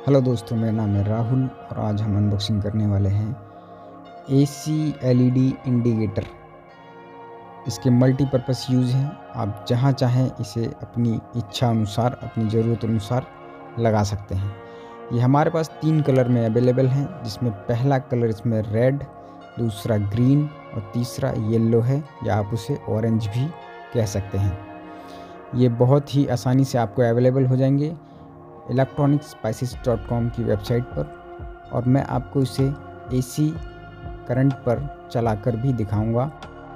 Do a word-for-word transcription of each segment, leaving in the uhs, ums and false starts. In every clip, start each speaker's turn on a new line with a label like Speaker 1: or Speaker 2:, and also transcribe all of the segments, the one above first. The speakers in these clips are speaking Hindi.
Speaker 1: हेलो दोस्तों, मेरा नाम है राहुल और आज हम अनबॉक्सिंग करने वाले हैं एसी एलईडी इंडिकेटर। इसके मल्टीपर्पस यूज़ हैं। आप जहां चाहें इसे अपनी इच्छा अनुसार, अपनी ज़रूरत अनुसार लगा सकते हैं। ये हमारे पास तीन कलर में अवेलेबल हैं, जिसमें पहला कलर इसमें रेड, दूसरा ग्रीन और तीसरा येलो है, या आप उसे ऑरेंज भी कह सकते हैं। ये बहुत ही आसानी से आपको अवेलेबल हो जाएंगे इलेक्ट्रॉनिक स्पाइसेस डॉट कॉम की वेबसाइट पर, और मैं आपको इसे एसी करंट पर चलाकर भी दिखाऊंगा।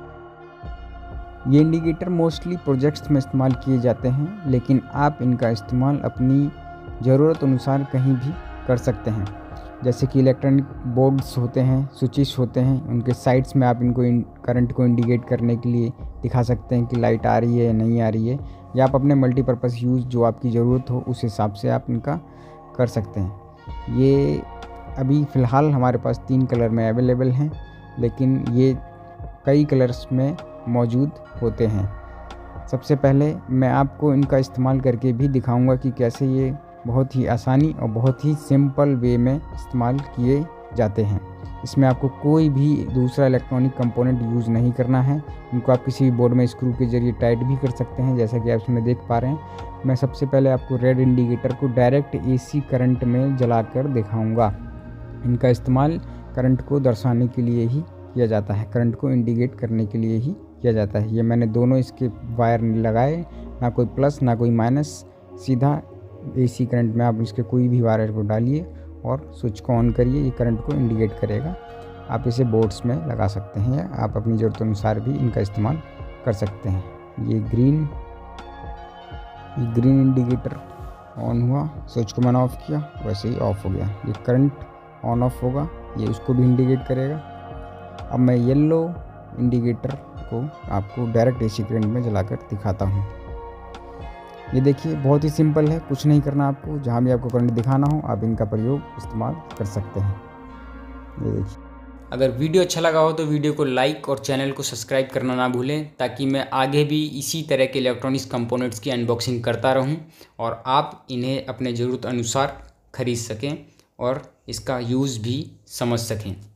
Speaker 1: ये इंडिकेटर मोस्टली प्रोजेक्ट्स में इस्तेमाल किए जाते हैं, लेकिन आप इनका इस्तेमाल अपनी ज़रूरत अनुसार कहीं भी कर सकते हैं। जैसे कि इलेक्ट्रॉनिक बोर्ड्स होते हैं, स्विचेस होते हैं, उनके साइड्स में आप इनको करंट को इंडिकेट करने के लिए दिखा सकते हैं कि लाइट आ रही है या नहीं आ रही है, या आप अपने मल्टीपर्पज़ यूज़ जो आपकी ज़रूरत हो उस हिसाब से आप इनका कर सकते हैं। ये अभी फ़िलहाल हमारे पास तीन कलर में अवेलेबल हैं, लेकिन ये कई कलर्स में मौजूद होते हैं। सबसे पहले मैं आपको इनका इस्तेमाल करके भी दिखाऊंगा कि कैसे ये बहुत ही आसानी और बहुत ही सिंपल वे में इस्तेमाल किए जाते हैं। इसमें आपको कोई भी दूसरा इलेक्ट्रॉनिक कंपोनेंट यूज़ नहीं करना है। इनको आप किसी भी बोर्ड में स्क्रू के ज़रिए टाइट भी कर सकते हैं, जैसा कि आप इसमें देख पा रहे हैं। मैं सबसे पहले आपको रेड इंडिकेटर को डायरेक्ट एसी करंट में जलाकर दिखाऊंगा। इनका इस्तेमाल करंट को दर्शाने के लिए ही किया जाता है, करंट को इंडिकेट करने के लिए ही किया जाता है। ये मैंने दोनों इसके वायर लगाए, ना कोई प्लस ना कोई माइनस, सीधा एसी करंट में आप इसके कोई भी वायर को डालिए और स्विच को ऑन करिए, ये करंट को इंडिकेट करेगा। आप इसे बोर्ड्स में लगा सकते हैं, या आप अपनी ज़रूरत अनुसार भी इनका इस्तेमाल कर सकते हैं। ये ग्रीन ये ग्रीन इंडिकेटर ऑन हुआ, स्विच को मैंने ऑफ़ किया, वैसे ही ऑफ़ हो गया। ये करंट ऑन ऑफ होगा, ये उसको भी इंडिकेट करेगा। अब मैं येलो इंडिकेटर को आपको डायरेक्ट एसी करंट में जलाकर दिखाता हूँ। ये देखिए, बहुत ही सिंपल है, कुछ नहीं करना आपको। जहाँ भी आपको करंट दिखाना हो आप इनका प्रयोग इस्तेमाल कर सकते हैं। ये देखिए।
Speaker 2: अगर वीडियो अच्छा लगा हो तो वीडियो को लाइक और चैनल को सब्सक्राइब करना ना भूलें, ताकि मैं आगे भी इसी तरह के इलेक्ट्रॉनिक्स कंपोनेंट्स की अनबॉक्सिंग करता रहूं और आप इन्हें अपने ज़रूरत अनुसार ख़रीद सकें और इसका यूज़ भी समझ सकें।